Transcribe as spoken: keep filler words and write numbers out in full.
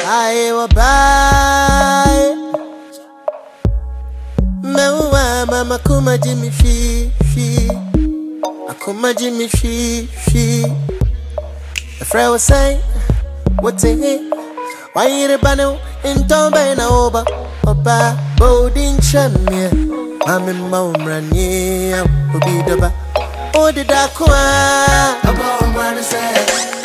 I will buy Mewa mama kuma Jimmy she she Akuma Jimmy she she The friend was saying what's in it? Why you the banu in Tomba na oba Oba Bodin Chamia Mami Maumrani Obi Daba Odi Dakwa Aba Umrani say